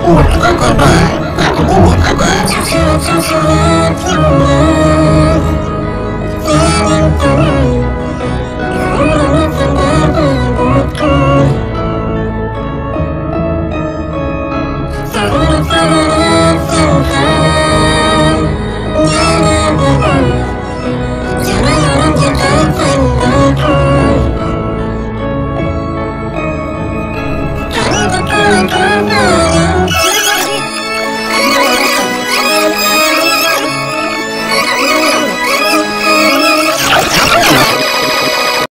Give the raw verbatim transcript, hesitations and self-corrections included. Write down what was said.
Ủa, có có bà, bà cũng có một bà bà, chào chào chào chào,